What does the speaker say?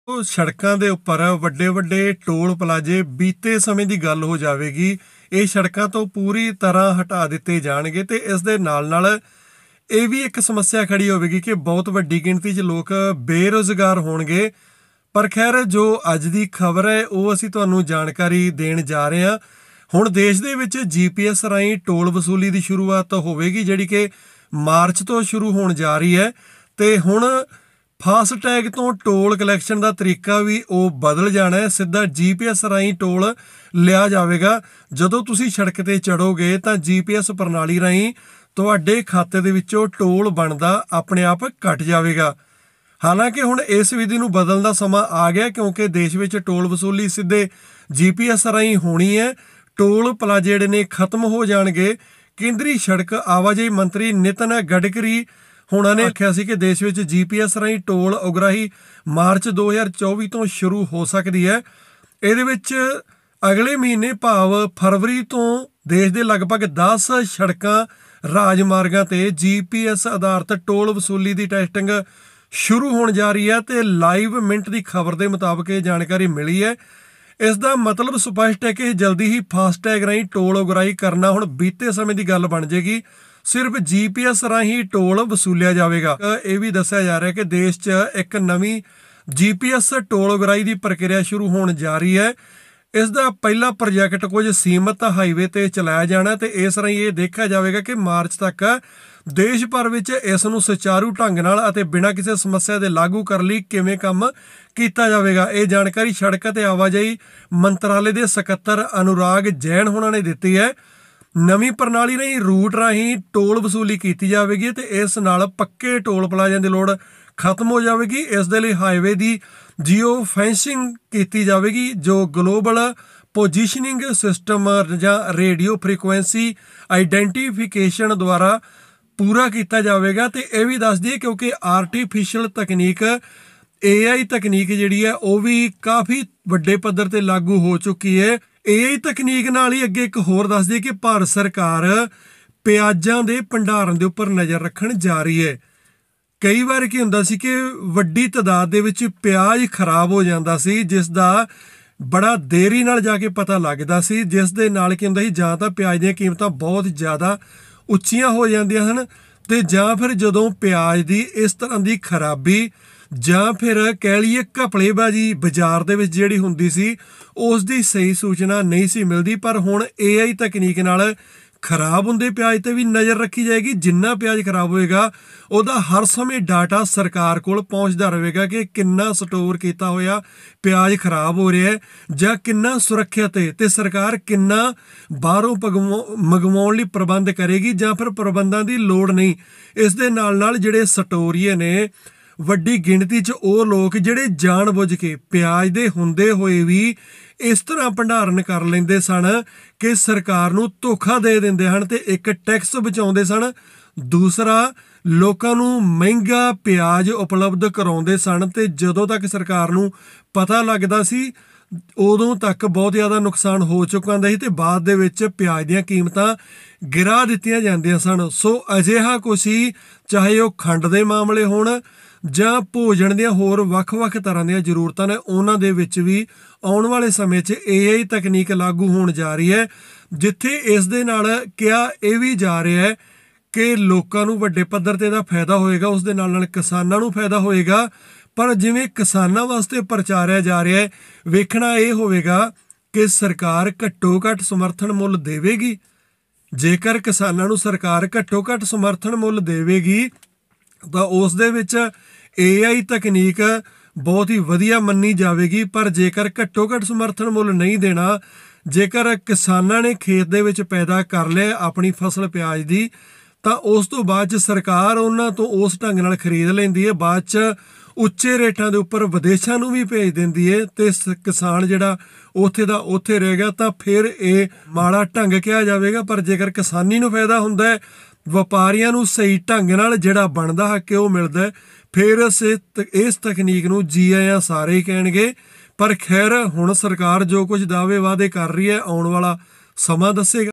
ਉਹ ਸੜਕਾਂ ਦੇ ਉੱਪਰ ਵੱਡੇ ਵੱਡੇ ਟੋਲ ਪਲਾਜ਼ੇ ਬੀਤੇ ਸਮੇਂ ਦੀ ਗੱਲ ਹੋ ਜਾਵੇਗੀ। ਇਹ ਸੜਕਾਂ ਤੋਂ ਪੂਰੀ ਤਰ੍ਹਾਂ ਹਟਾ ਦਿੱਤੇ ਜਾਣਗੇ ਤੇ ਇਸ ਦੇ ਨਾਲ ਇਹ ਵੀ ਇੱਕ ਸਮੱਸਿਆ ਖੜੀ ਹੋਵੇਗੀ ਕਿ ਬਹੁਤ ਵੱਡੀ ਗਿਣਤੀ 'ਚ ਲੋਕ ਬੇਰੁਜ਼ਗਾਰ ਹੋਣਗੇ। ਪਰ ਖੈਰ, ਜੋ ਅੱਜ ਦੀ ਖਬਰ ਹੈ ਉਹ ਅਸੀਂ ਤੁਹਾਨੂੰ ਜਾਣਕਾਰੀ ਦੇਣ ਜਾ ਰਹੇ ਹਾਂ। ਹੁਣ ਦੇਸ਼ ਦੇ ਵਿੱਚ GPS ਰਾਹੀਂ ਟੋਲ ਵਸੂਲੀ ਦੀ ਸ਼ੁਰੂਆਤ ਹੋਵੇਗੀ, ਜਿਹੜੀ ਕਿ ਮਾਰਚ ਤੋਂ ਸ਼ੁਰੂ ਹੋਣ ਜਾ ਰਹੀ ਹੈ। ਤੇ ਹੁਣ ਫਾਸਟੈਗ ਤੋਂ ਟੋਲ ਕਲੈਕਸ਼ਨ ਦਾ ਤਰੀਕਾ ਵੀ ਉਹ ਬਦਲ ਜਾਣਾ ਹੈ। ਸਿੱਧਾ GPS ਰਾਹੀਂ ਟੋਲ ਲਿਆ ਜਾਵੇਗਾ। ਜਦੋਂ ਤੁਸੀਂ ਸੜਕ ਤੇ ਚੜੋਗੇ ਤਾਂ GPS ਪ੍ਰਣਾਲੀ ਰਾਹੀਂ ਤੁਹਾਡੇ ਖਾਤੇ ਦੇ ਵਿੱਚੋਂ ਟੋਲ ਬਣਦਾ ਆਪਣੇ ਆਪ ਘਟ ਜਾਵੇਗਾ। ਹਾਲਾਂਕਿ ਹੁਣ ਇਸ ਵਿਧੀ ਨੂੰ ਬਦਲਣ ਦਾ ਸਮਾਂ ਆ ਗਿਆ, ਕਿਉਂਕਿ ਦੇਸ਼ ਵਿੱਚ ਟੋਲ ਵਸੂਲੀ ਸਿੱਧੇ GPS ਰਾਹੀਂ ਹੋਣੀ ਹੈ। ਟੋਲ ਪਲਾਜ਼ੇ ਜਿਹੜੇ ਨੇ ਖਤਮ ਹੋ ਜਾਣਗੇ। ਕੇਂਦਰੀ ਸੜਕ ਆਵਾਜਾਈ ਮੰਤਰੀ ਨਿਤਨ ਗਡਕਰੀ ਉਹਨਾਂ ਨੇ ਆਖਿਆ ਸੀ ਕਿ ਦੇਸ਼ ਵਿੱਚ GPS ਰਾਹੀਂ ਟੋਲ ਉਗਰਾਹੀ ਮਾਰਚ 2024 ਤੋਂ ਸ਼ੁਰੂ ਹੋ ਸਕਦੀ ਹੈ। ਇਹਦੇ ਵਿੱਚ ਅਗਲੇ ਮਹੀਨੇ ਭਾਵ ਫਰਵਰੀ ਤੋਂ ਦੇਸ਼ ਦੇ ਲਗਭਗ 10 ਸੜਕਾਂ ਰਾਜਮਾਰਗਾਂ ਤੇ GPS ਆਧਾਰਿਤ ਟੋਲ ਵਸੂਲੀ ਦੀ ਟੈਸਟਿੰਗ ਸ਼ੁਰੂ ਹੋਣ ਜਾ ਰਹੀ ਹੈ। ਤੇ ਲਾਈਵ ਮਿੰਟ ਦੀ ਖਬਰ ਦੇ ਮੁਤਾਬਕ ਇਹ ਜਾਣਕਾਰੀ ਮਿਲੀ ਹੈ। ਇਸ ਦਾ ਮਤਲਬ ਸਪਸ਼ਟ ਹੈ ਕਿ ਜਲਦੀ ਹੀ ਫਾਸਟੈਗ ਰਾਹੀਂ ਟੋਲ ਉਗਰਾਹੀ ਕਰਨਾ ਹੁਣ ਬੀਤੇ ਸਮੇਂ ਦੀ ਗੱਲ ਬਣ ਜਾਏਗੀ। ਸਿਰਫ GPS ਰਾਹੀਂ ਟੋਲ ਵਸੂਲਿਆ ਜਾਵੇਗਾ। ਇਹ ਵੀ ਦੱਸਿਆ ਜਾ ਰਿਹਾ ਕਿ ਦੇਸ਼ 'ਚ ਇੱਕ ਨਵੀਂ GPS ਟੋਲ ਉਗਰਾਹੀ ਦੀ ਪ੍ਰਕਿਰਿਆ ਸ਼ੁਰੂ ਹੋਣ ਜਾ ਰਹੀ ਹੈ। ਇਸ ਦਾ ਪਹਿਲਾ ਪ੍ਰੋਜੈਕਟ ਕੁਝ ਸੀਮਤ ਹਾਈਵੇ ਤੇ ਚਲਾਇਆ ਜਾਣਾ ਤੇ ਇਸ ਰਾਹੀਂ ਇਹ ਦੇਖਿਆ ਜਾਵੇਗਾ ਕਿ ਮਾਰਚ ਤੱਕ ਦੇਸ਼ ਭਰ ਵਿੱਚ ਇਸ ਨੂੰ ਸੁਚਾਰੂ ਢੰਗ ਨਾਲ ਅਤੇ ਬਿਨਾਂ ਕਿਸੇ ਸਮੱਸਿਆ ਦੇ ਲਾਗੂ ਕਰਨ ਲਈ ਕਿਵੇਂ ਕੰਮ ਕੀਤਾ ਜਾਵੇਗਾ। ਇਹ ਜਾਣਕਾਰੀ ਸੜਕ ਅਤੇ ਆਵਾਜਾਈ ਮੰਤਰਾਲੇ ਦੇ ਸਕੱਤਰ ਅਨੁਰਾਗ ਜੈਨ ਹੋਣਾ ਨੇ ਦਿੱਤੀ ਹੈ। ਨਵੀਂ ਪ੍ਰਣਾਲੀ ਰਾਹੀਂ ਰੂਟ ਰਾਹੀਂ ਟੋਲ ਵਸੂਲੀ ਕੀਤੀ ਜਾਵੇਗੀ ਤੇ ਇਸ ਨਾਲ ਪੱਕੇ ਟੋਲ ਪਲਾਜ਼ਿਆਂ ਦੀ ਲੋੜ ਖਤਮ ਹੋ ਜਾਵੇਗੀ। ਇਸ ਦੇ ਲਈ ਹਾਈਵੇ ਦੀ ਜੀਓ ਫੈਂਸਿੰਗ ਕੀਤੀ ਜਾਵੇਗੀ, ਜੋ ਗਲੋਬਲ ਪੋਜੀਸ਼ਨਿੰਗ ਸਿਸਟਮ ਜਾਂ ਰੇਡੀਓ ਫ੍ਰੀਕੁਐਂਸੀ ਆਈਡੈਂਟੀਫਿਕੇਸ਼ਨ ਦੁਆਰਾ ਪੂਰਾ ਕੀਤਾ ਜਾਵੇਗਾ। ਤੇ ਇਹ ਵੀ ਦੱਸ ਦਈਏ, ਕਿਉਂਕਿ ਆਰਟੀਫਿਸ਼ੀਅਲ ਤਕਨੀਕ AI ਤਕਨੀਕ ਜਿਹੜੀ ਹੈ ਉਹ ਵੀ ਕਾਫੀ ਵੱਡੇ ਪੱਧਰ ਤੇ ਲਾਗੂ ਹੋ ਚੁੱਕੀ ਹੈ। AI ਤਕਨੀਕ ਨਾਲ ਹੀ ਅੱਗੇ ਇੱਕ ਹੋਰ ਦੱਸ ਦਈਏ ਕਿ ਭਾਰਤ ਸਰਕਾਰ ਪਿਆਜ਼ਾਂ ਦੇ ਭੰਡਾਰਨ ਦੇ ਉੱਪਰ ਨਜ਼ਰ ਰੱਖਣ ਜਾ ਰਹੀ ਹੈ। ਕਈ ਵਾਰ ਕੀ ਹੁੰਦਾ ਸੀ ਕਿ ਵੱਡੀ ਤਾਦਾਦ ਦੇ ਵਿੱਚ ਪਿਆਜ਼ ਖਰਾਬ ਹੋ ਜਾਂਦਾ ਸੀ, ਜਿਸ ਦਾ ਬੜਾ ਦੇਰੀ ਨਾਲ ਜਾ ਕੇ ਪਤਾ ਲੱਗਦਾ ਸੀ, ਜਿਸ ਦੇ ਨਾਲ ਕੀ ਹੁੰਦਾ ਸੀ ਜਾਂ ਤਾਂ ਪਿਆਜ਼ ਦੀਆਂ ਕੀਮਤਾਂ ਬਹੁਤ ਜ਼ਿਆਦਾ ਉੱਚੀਆਂ ਹੋ ਜਾਂਦੀਆਂ ਹਨ ਤੇ ਜਾਂ ਫਿਰ ਜਦੋਂ ਪਿਆਜ਼ ਦੀ ਇਸ ਤਰ੍ਹਾਂ ਦੀ ਖਰਾਬੀ ਜਾਂ ਫਿਰ ਕਹਿ ਲਈਏ ਘਪਲੇਬਾਜ਼ੀ ਬਾਜ਼ਾਰ ਦੇ ਵਿੱਚ ਜਿਹੜੀ ਹੁੰਦੀ ਸੀ, ਉਸ ਦੀ ਸਹੀ ਸੂਚਨਾ ਨਹੀਂ ਸੀ ਮਿਲਦੀ। ਪਰ ਹੁਣ AI ਤਕਨੀਕ ਨਾਲ ਖਰਾਬ ਹੁੰਦੇ ਪਿਆਜ਼ ਤੇ ਵੀ ਨਜ਼ਰ ਰੱਖੀ ਜਾਏਗੀ। ਜਿੰਨਾ ਪਿਆਜ਼ ਖਰਾਬ ਹੋਏਗਾ ਉਹਦਾ ਹਰ ਸਮੇਂ ਡਾਟਾ ਸਰਕਾਰ ਕੋਲ ਪਹੁੰਚਦਾ ਰਹੇਗਾ ਕਿ ਕਿੰਨਾ ਸਟੋਰ ਕੀਤਾ ਹੋਇਆ ਪਿਆਜ਼ ਖਰਾਬ ਹੋ ਰਿਹਾ ਹੈ ਜਾਂ ਕਿੰਨਾ ਸੁਰੱਖਿਅਤ ਹੈ, ਤੇ ਸਰਕਾਰ ਕਿੰਨਾ ਬਾਹਰੋਂ ਮੰਗਵਾਉਣ ਲਈ ਪ੍ਰਬੰਧ ਕਰੇਗੀ ਜਾਂ ਫਿਰ ਪ੍ਰਬੰਧਾਂ ਦੀ ਲੋੜ ਨਹੀਂ। ਇਸ ਦੇ ਨਾਲ ਜਿਹੜੇ ਸਟੋਰੀਏ ਨੇ, ਵੱਡੀ ਗਿਣਤੀ 'ਚ ਉਹ ਲੋਕ ਜਿਹੜੇ ਜਾਣਬੁੱਝ ਕੇ ਪਿਆਜ਼ ਦੇ ਹੁੰਦੇ ਹੋਏ ਵੀ ਇਸ ਤਰ੍ਹਾਂ ਭੰਡਾਰਨ ਕਰ ਲੈਂਦੇ ਸਨ ਕਿ ਸਰਕਾਰ ਨੂੰ ਧੋਖਾ ਦੇ ਦਿੰਦੇ ਹਨ ਤੇ ਇੱਕ ਟੈਕਸ ਬਚਾਉਂਦੇ ਸਨ, ਦੂਸਰਾ ਲੋਕਾਂ ਨੂੰ ਮਹਿੰਗਾ ਪਿਆਜ਼ ਉਪਲਬਧ ਕਰਾਉਂਦੇ ਸਨ। ਤੇ ਜਦੋਂ ਤੱਕ ਸਰਕਾਰ ਨੂੰ ਪਤਾ ਲੱਗਦਾ ਸੀ ਉਦੋਂ ਤੱਕ ਬਹੁਤ ਜ਼ਿਆਦਾ ਨੁਕਸਾਨ ਹੋ ਚੁੱਕਾ ਹੁੰਦਾ ਸੀ ਤੇ ਬਾਅਦ ਦੇ ਵਿੱਚ ਪਿਆਜ਼ ਦੀਆਂ ਕੀਮਤਾਂ ਗਿਰਾ ਦਿੱਤੀਆਂ ਜਾਂਦੀਆਂ ਸਨ। ਸੋ ਅਜਿਹਾ ਕੁਛ ਹੀ, ਚਾਹੇ ਉਹ ਖੰਡ ਦੇ ਮਾਮਲੇ ਹੋਣ ਜਾਂ ਭੋਜਨ ਦੀਆਂ ਹੋਰ ਵੱਖ-ਵੱਖ ਤਰ੍ਹਾਂ ਦੀਆਂ ਜ਼ਰੂਰਤਾਂ ਨੇ, ਉਹਨਾਂ ਦੇ ਵਿੱਚ ਵੀ ਆਉਣ ਵਾਲੇ ਸਮੇਂ 'ਚ AI ਤਕਨੀਕ ਲਾਗੂ ਹੋਣ ਜਾ ਰਹੀ ਹੈ, ਜਿੱਥੇ ਇਸ ਦੇ ਨਾਲ ਕਿਹਾ ਇਹ ਵੀ ਜਾ ਰਿਹਾ ਹੈ ਕਿ ਲੋਕਾਂ ਨੂੰ ਵੱਡੇ ਪੱਧਰ ਤੇ ਇਹਦਾ ਫਾਇਦਾ ਹੋਏਗਾ, ਉਸ ਦੇ ਨਾਲ ਕਿਸਾਨਾਂ ਨੂੰ ਫਾਇਦਾ ਹੋਏਗਾ। ਪਰ ਜਿਵੇਂ ਕਿਸਾਨਾਂ ਵਾਸਤੇ ਪ੍ਰਚਾਰਿਆ ਜਾ ਰਿਹਾ ਹੈ, ਵੇਖਣਾ ਇਹ ਹੋਵੇਗਾ ਕਿ ਸਰਕਾਰ ਘੱਟੋ ਘੱਟ ਸਮਰਥਨ ਮੁੱਲ ਦੇਵੇਗੀ। ਜੇਕਰ ਕਿਸਾਨਾਂ ਨੂੰ ਸਰਕਾਰ ਘੱਟੋ ਘੱਟ ਸਮਰਥਨ ਮੁੱਲ ਦੇਵੇਗੀ ਤਾਂ ਉਸ ਦੇ ਵਿੱਚ AI ਤਕਨੀਕ ਬਹੁਤ ਹੀ ਵਧੀਆ ਮੰਨੀ ਜਾਵੇਗੀ। ਪਰ ਜੇਕਰ ਘੱਟੋ ਘੱਟ ਸਮਰਥਨ ਮੁੱਲ ਨਹੀਂ ਦੇਣਾ, ਜੇਕਰ ਕਿਸਾਨਾਂ ਨੇ ਖੇਤ ਦੇ ਵਿੱਚ ਪੈਦਾ ਕਰ ਲਿਆ ਆਪਣੀ ਫਸਲ ਪਿਆਜ਼ ਦੀ, ਤਾਂ ਉਸ ਤੋਂ ਬਾਅਦ 'ਚ ਸਰਕਾਰ ਉਹਨਾਂ ਤੋਂ ਉਸ ਢੰਗ ਨਾਲ ਖਰੀਦ ਲੈਂਦੀ ਹੈ, ਬਾਅਦ 'ਚ ਉੱਚੇ ਰੇਟਾਂ ਦੇ ਉੱਪਰ ਵਿਦੇਸ਼ਾਂ ਨੂੰ ਵੀ ਭੇਜ ਦਿੰਦੀ ਹੈ ਤੇ ਕਿਸਾਨ ਜਿਹੜਾ ਉੱਥੇ ਦਾ ਉੱਥੇ ਰਹੇਗਾ, ਤਾਂ ਫਿਰ ਇਹ ਮਾੜਾ ਢੰਗ ਕਿਹਾ ਜਾਵੇਗਾ। ਪਰ ਜੇਕਰ ਕਿਸਾਨੀ ਨੂੰ ਫਾਇਦਾ ਹੁੰਦਾ ਹੈ, ਵਪਾਰੀਆਂ ਨੂੰ ਸਹੀ ਢੰਗ ਨਾਲ ਜਿਹੜਾ ਬਣਦਾ ਹੱਕ ਉਹ ਮਿਲਦਾ, ਫਿਰ ਇਸ ਤਕਨੀਕ ਨੂੰ ਜੀ ਆਇਆਂ ਸਾਰੇ ਹੀ ਕਹਿਣਗੇ। ਪਰ ਖੈਰ, ਹੁਣ ਸਰਕਾਰ ਜੋ ਕੁਝ ਦਾਅਵੇ ਵਾਅਦੇ ਕਰ ਰਹੀ ਹੈ, ਆਉਣ ਵਾਲਾ ਸਮਾਂ ਦੱਸੇਗਾ।